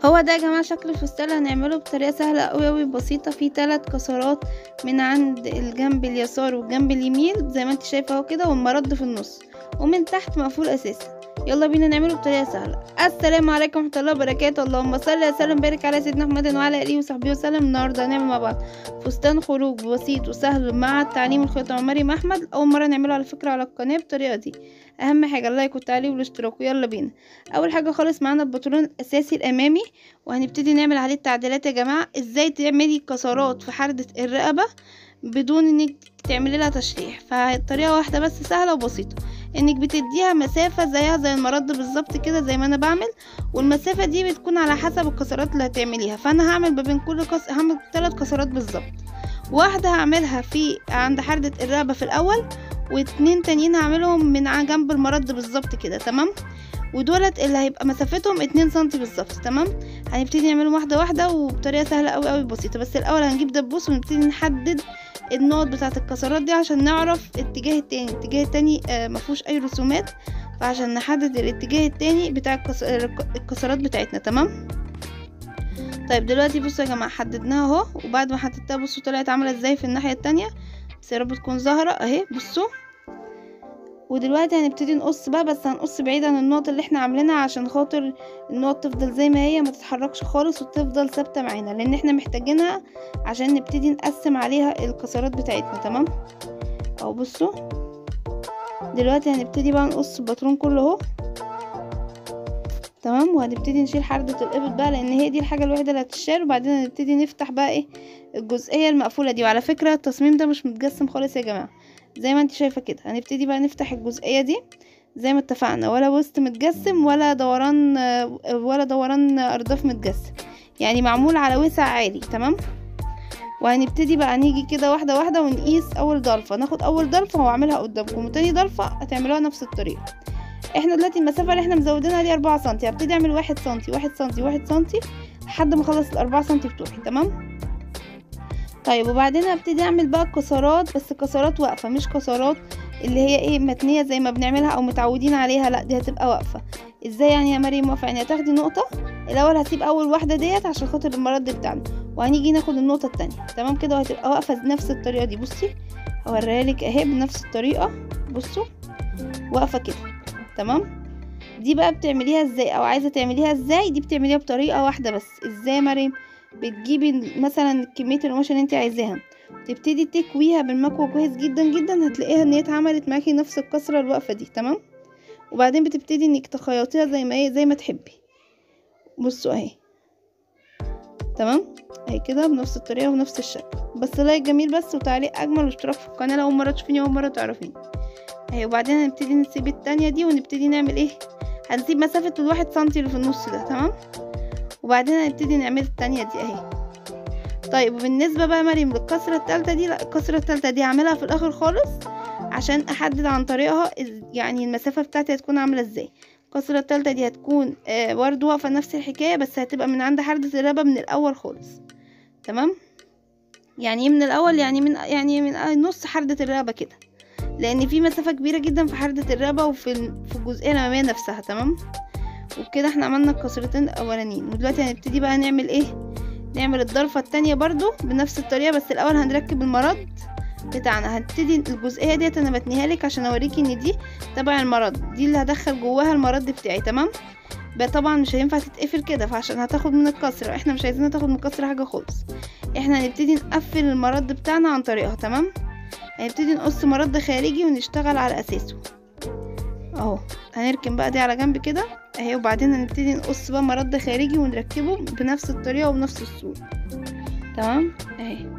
هو ده يا جماعه شكل الفستان اللي هنعمله بطريقه سهله قوي بسيطه. فيه 3 كسرات من عند الجنب اليسار والجنب اليمين زي ما انت شايفه اهو كده، والمرد في النص، ومن تحت مقفول اساسا. يلا بينا نعمله بطريقه سهله. السلام عليكم ورحمه الله وبركاته. اللهم صل وسلم وبارك على سيدنا محمد وعلى اله وصحبه وسلم. النهارده هنعمل مع بعض فستان خروج بسيط وسهل مع التعليم الخياطه مع مريم احمد. اول مره نعمله على فكره على القناه بالطريقه دي. اهم حاجه اللايك والتعليق والاشتراك. ويلا بينا. اول حاجه خالص معانا البطلون الاساسي الامامي، وهنبتدي نعمل عليه التعديلات يا جماعه. ازاي تعملي كسرات في حردة الرقبه بدون انك تعملي لها تشريح؟ فطريقه واحده بس سهله وبسيطه، انك بتديها مسافه زيها زي المرد بالظبط كده زي ما انا بعمل، والمسافه دي بتكون على حسب الكسرات اللي هتعمليها. فانا هعمل ما بين كل هعمل 3 كسرات بالظبط. واحده هعملها في عند حردة الرقبه في الاول، و2 تانيين هعملهم من جنب المرد بالظبط كده. تمام؟ ودولت اللي هيبقى مسافتهم 2 سنتي بالظبط. تمام؟ هنبتدي نعملهم واحده واحده وبطريقه سهله قوي بسيطه. بس الاول هنجيب دبوس ونبتدي نحدد النقط بتاعه الكسرات دي عشان نعرف الاتجاه التاني مفيهوش اي رسومات، فعشان نحدد الاتجاه التاني بتاع الكسرات بتاعتنا. تمام؟ طيب دلوقتي بصوا يا جماعه حددناها اهو، وبعد ما حددتها بصوا طلعت عامله ازاي في الناحيه التانية. بس يا رب تكون ظاهره اهي. بصوا، ودلوقتي هنبتدي نقص بقى، بس هنقص بعيد عن النقط اللي احنا عاملينها عشان خاطر النقط تفضل زي ما هي، ما تتحركش خالص وتفضل ثابته معانا، لان احنا محتاجينها عشان نبتدي نقسم عليها الكسرات بتاعتنا. تمام؟ اهو بصوا دلوقتي هنبتدي بقى نقص الباترون كله اهو. تمام؟ وهنبتدي نشيل حردة الابط بقى لان هي دي الحاجه الوحيده اللي هتتشال، وبعدين هنبتدي نفتح بقى ايه الجزئيه المقفوله دي. وعلى فكره التصميم ده مش متجسم خالص يا جماعه، زي ما انت شايفه كده. هنبتدي بقى نفتح الجزئيه دي زي ما اتفقنا، ولا وسط متجسم ولا دوران ارداف متجسم، يعني معمول على وسع عالي. تمام؟ وهنبتدي بقى نيجي كده واحده واحده ونقيس اول ضلفه. ناخد اول ضلفه وهعملها قدامكم، وتاني ضلفه هتعملوها نفس الطريقه. احنا دلوقتي المسافه اللي احنا مزودينها دي 4 سنتي، هبتدي اعمل 1 سنتي 1 سنتي 1 سنتي لحد ما اخلص ال4 سنتي بتوعي. تمام؟ طيب وبعدين هبتدي اعمل بقى كسرات، بس كسرات واقفه، مش كسرات اللي هي ايه متنيه زي ما بنعملها او متعودين عليها، لا دي هتبقى واقفه. ازاي يعني يا مريم واقفه؟ يعني هتاخدي نقطه الاول، هسيب اول واحده ديت عشان خاطر المرد بتاعنا، وهنيجي ناخد النقطه التانية. تمام كده؟ وهتبقى واقفه بنفس الطريقه دي. بصي هوريها لك اهي بنفس الطريقه. بصوا واقفه كده. تمام؟ دي بقى بتعمليها ازاي او عايزه تعمليها ازاي؟ دي بتعمليها بطريقه واحده بس. ازاي يا مريم؟ بتجيبي مثلا كميه القماشه اللي انت عايزاها، تبتدي تكويها بالمكوى كويس جدا جدا، هتلاقيها ان هي اتعملت معاكي نفس الكسره الواقفه دي. تمام؟ وبعدين بتبتدي انك تخيطيها زي ما هي زي ما تحبي. بصوا اهي. تمام؟ اهي كده بنفس الطريقه ونفس الشكل. بس لايك جميل بس وتعليق اجمل واشتراك في القناه لو اول مره تشوفيني اول مره تعرفيني اهي. وبعدين هنبتدي نسيب التانية دي ونبتدي نعمل ايه، هنسيب مسافه ال1 سنتي اللي في النص ده. تمام؟ وبعدين هنبتدي نعمل التانية دي اهي. طيب وبالنسبه بقى مريم للكسره الثالثه دي، لا الكسره الثالثه دي هعملها في الاخر خالص عشان احدد عن طريقها يعني المسافه بتاعتي هتكون عامله ازاي. الكسره الثالثه دي هتكون برضه واقفه نفس الحكايه، بس هتبقى من عند حردة الرقبه من الاول خالص. تمام؟ يعني من الاول، يعني من نص حردة الرقبه كده، لان في مسافه كبيره جدا في حردة الرقبه وفي الجزئيه الاماميه نفسها. تمام؟ وبكده احنا عملنا الكسرتين الاولانيين. ودلوقتي هنبتدي بقى نعمل ايه، نعمل الضرفه التانية برضو بنفس الطريقه، بس الاول هنركب المرد بتاعنا. هنبتدي الجزئيه ديت انا بتنيها لك عشان اوريكي ان دي تبع المرد، دي اللي هدخل جواها المرد بتاعي. تمام؟ بقى طبعا مش هينفع تتقفل كده، فعشان هتاخد من الكسره، احنا مش عايزينها تاخد من الكسره حاجه خالص. احنا هنبتدي نقفل المرد بتاعنا عن طريقها. تمام؟ هنبتدي نقص مرد خارجي ونشتغل على اساسه اهو. هنركن بقى دي على جنب كده اهي، وبعدين هنبتدي نقص بقى مرد خارجي ونركبه بنفس الطريقه وبنفس الصوره. تمام؟ اهي.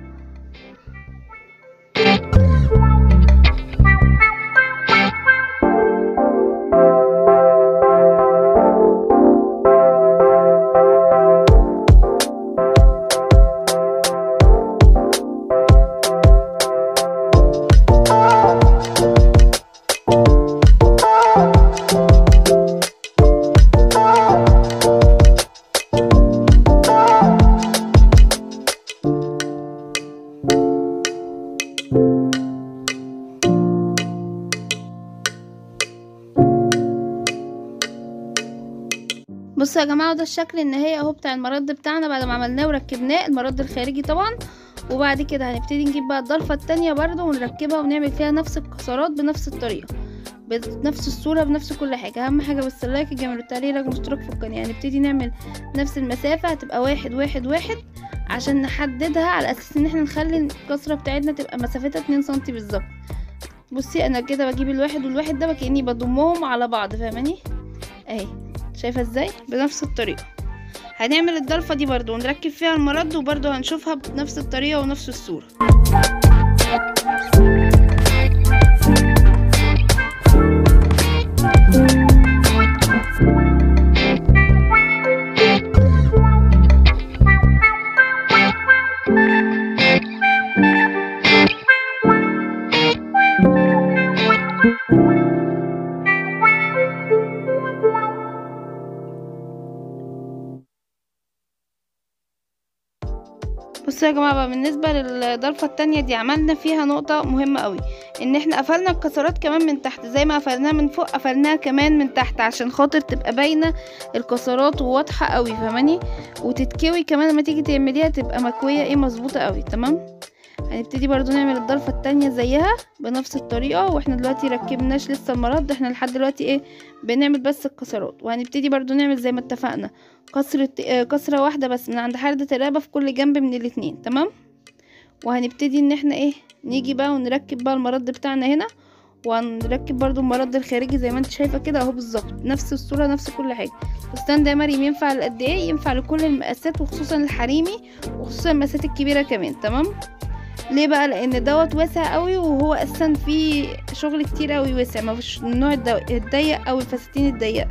بصوا يا جماعه، ده الشكل النهائي اهو بتاع المرد بتاعنا بعد ما عملناه وركبناه، المرد الخارجي طبعا. وبعد كده هنبتدي نجيب بقى الضلفه التانية برده ونركبها ونعمل فيها نفس الكسرات بنفس الطريقه بنفس الصوره بنفس كل حاجه. اهم حاجه بس اللايك الجميل والتعليق والاشتراك في القناه. هنبتدي نعمل نفس المسافه، هتبقى 1 1 1 عشان نحددها على اساس ان احنا نخلي الكسره بتاعتنا تبقى مسافتها 2 سنتي بالظبط. بصي انا كده بجيب الواحد والواحد ده كأني بضمهم على بعض، فاهماني؟ اهي شايفه ازاي؟ بنفس الطريقه هنعمل الضلفه دي برضو ونركب فيها المرد، وبرضو هنشوفها بنفس الطريقه ونفس الصوره. بصوا يا جماعه بقى، بالنسبه للضلفه التانية دي عملنا فيها نقطه مهمه قوي، ان احنا قفلنا الكسرات كمان من تحت. زي ما قفلناها من فوق قفلناها كمان من تحت عشان خاطر تبقى باينه الكسرات وواضحه قوي، فاهماني؟ وتتكوي كمان لما تيجي تعمليها تبقى مكويه ايه مظبوطه قوي. تمام. هنبتدي برضو نعمل الضلفه التانية زيها بنفس الطريقه، واحنا دلوقتي ركبناش لسه المرد، احنا لحد دلوقتي ايه بنعمل بس الكسرات. وهنبتدي برضو نعمل زي ما اتفقنا كسره واحده بس من عند حردة الرقبه في كل جنب من الاتنين. تمام. وهنبتدي ان احنا ايه نيجي بقى ونركب بقى المرد بتاعنا هنا، وهنركب برضو المرد الخارجي زي ما انت شايفه كده اهو بالظبط نفس الصوره نفس كل حاجه. الفستان ده يا مريم ينفع لقد ايه؟ ينفع لكل المقاسات وخصوصا الحريمي وخصوصا المقاسات الكبيره كمان. تمام. ليه بقى؟ لان دوت واسع قوي، وهو اصلا فيه شغل كتير قوي واسع، ما فيش النوع الضيق او الفساتين الضيقه.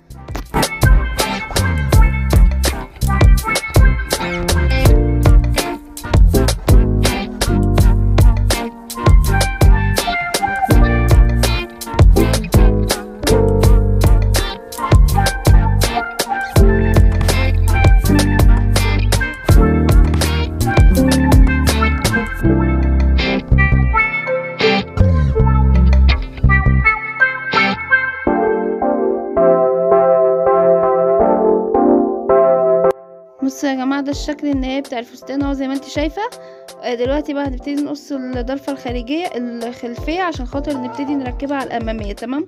بصوا يا جماعه، ده الشكل النهائي بتاع الفستان اهو زي ما انت شايفه. دلوقتي بقى هنبتدي نقص الضلفه الخلفيه عشان خاطر نبتدي نركبها على الاماميه. تمام.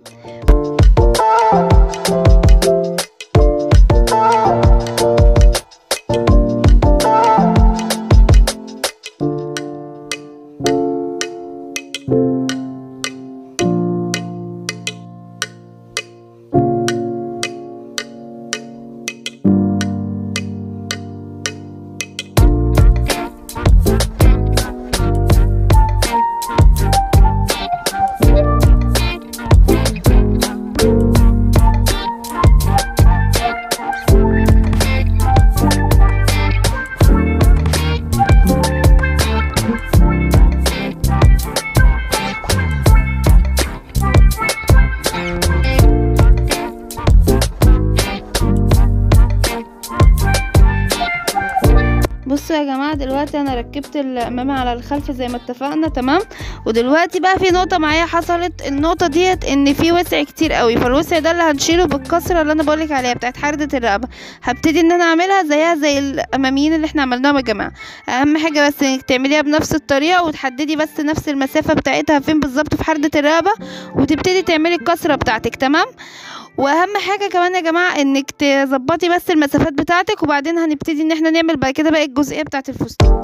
بصوا يا جماعه، دلوقتي انا ركبت الامامي على الخلف زي ما اتفقنا. تمام. ودلوقتي بقى في نقطه معايا حصلت، النقطه ديت ان في وسع كتير قوي، فالوسع ده اللي هنشيله بالكسره اللي انا بقولك عليها بتاعت حردة الرقبه. هبتدي ان انا اعملها زيها زي الاماميين اللي احنا عملناهم يا جماعه. اهم حاجه بس انك تعمليها بنفس الطريقه وتحددي بس نفس المسافه بتاعتها فين بالظبط في حردة الرقبه، وتبتدي تعملي الكسره بتاعتك. تمام. واهم حاجه كمان يا جماعه انك تظبطي بس المسافات بتاعتك، وبعدين هنبتدي ان احنا نعمل بعد كده باقي الجزئيه بتاعه الفستان.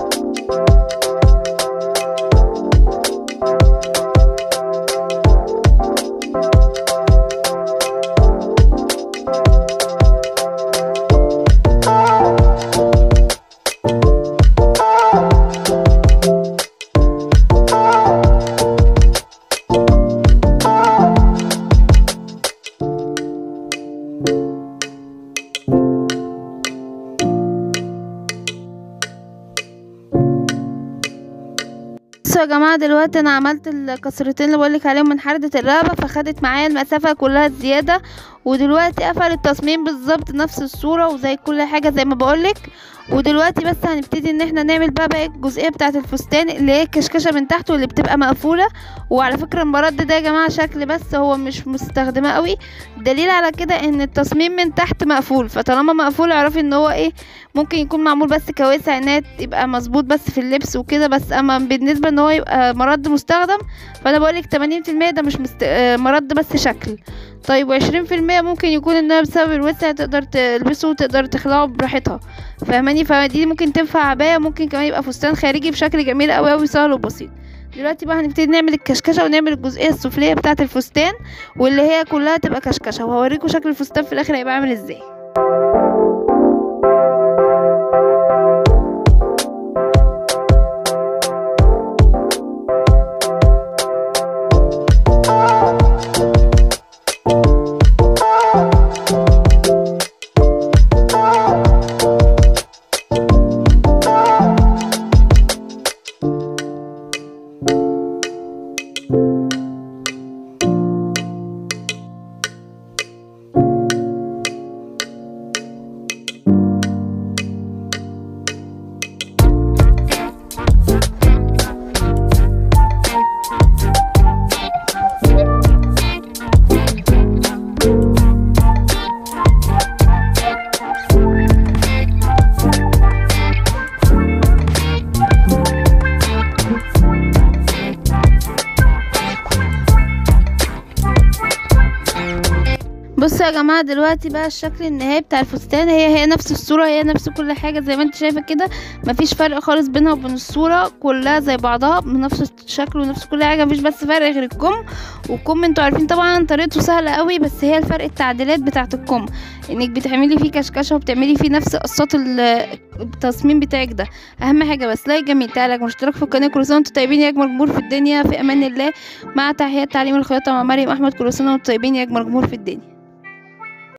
بصوا يا جماعه، دلوقتي انا عملت الكسرتين اللي بقولك عليهم من حردة الرقبه، فخدت معايا المسافه كلها الزياده، ودلوقتي قفل التصميم بالظبط نفس الصورة وزي كل حاجة زي ما بقولك. ودلوقتي بس هنبتدي ان احنا نعمل بقى الجزئية بتاعة الفستان اللي هي الكشكشة من تحت واللي بتبقى مقفولة. وعلى فكرة المرد ده يا جماعة شكل بس، هو مش مستخدمة قوي. دليل على كده ان التصميم من تحت مقفول، فطالما مقفول اعرفي ان هو ممكن يكون معمول بس كواسع انها تبقى مظبوط بس في اللبس وكده بس. اما بالنسبة ان هو يبقى مرد مستخدم فانا بقولك 80% ده مش مرد بس شكل. طيب و20% ممكن يكون انها بسبب الوسع تقدر تلبسه وتقدر تخلعه براحتها، فاهماني؟ فدي ممكن تنفع عباية، ممكن كمان يبقى فستان خارجي بشكل جميل قوي قوي سهل وبسيط. دلوقتي بقى هنبتدي نعمل الكشكشه ونعمل الجزئيه السفليه بتاعه الفستان واللي هي كلها تبقى كشكشه، وهوريكم شكل الفستان في الاخر هيبقى عامل ازاي. بصوا يا جماعه دلوقتي بقى الشكل النهائي بتاع الفستان، هي نفس الصوره، هي نفس كل حاجه زي ما انت شايفه كده، مفيش فرق خالص بينها وبين الصوره، كلها زي بعضها بنفس الشكل ونفس كل حاجه، مفيش بس فرق غير الكم. والكم انتوا عارفين طبعا طريقته سهله قوي، بس هي الفرق التعديلات بتاعه الكم، انك بتعملي فيه كشكشه وبتعملي فيه نفس قصات التصميم بتاعك ده. اهم حاجه بس لايك جميل، تعالى اشتراك في القناه. كل سنه وانتم طيبين يا اجمل جمهور في الدنيا، في امان الله. مع تحيات تعليم الخياطه مع مريم احمد، كل سنه وانتم طيبين يا اجمل جمهور في الدنيا.